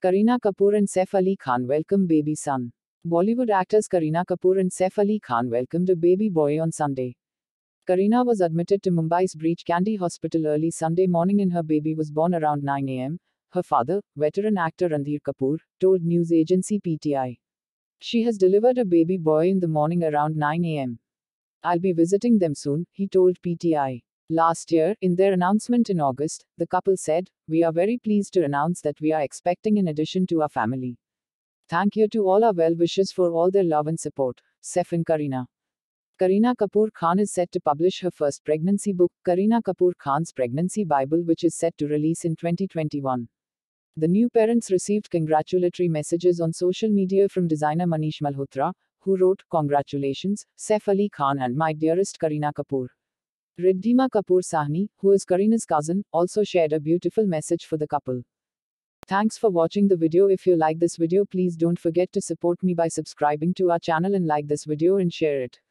Kareena Kapoor and Saif Ali Khan welcome baby son. Bollywood actors Kareena Kapoor and Saif Ali Khan welcomed a baby boy on Sunday. Kareena was admitted to Mumbai's Breach Candy Hospital early Sunday morning and her baby was born around 9 am, her father, veteran actor Randhir Kapoor, told news agency PTI. She has delivered a baby boy in the morning around 9 am. I'll be visiting them soon, he told PTI. Last year, in their announcement in August, the couple said, "We are very pleased to announce that we are expecting an addition to our family. Thank you to all our well-wishers for all their love and support." Saif and Kareena. Kareena Kapoor Khan is set to publish her first pregnancy book, Kareena Kapoor Khan's Pregnancy Bible, which is set to release in 2021. The new parents received congratulatory messages on social media from designer Manish Malhotra, who wrote, "Congratulations, Saif Ali Khan and my dearest Kareena Kapoor." Riddhima Kapoor Sahni, who is Kareena's cousin, also shared a beautiful message for the couple. Thanks for watching the video. If you like this video, please don't forget to support me by subscribing to our channel and like this video and share it.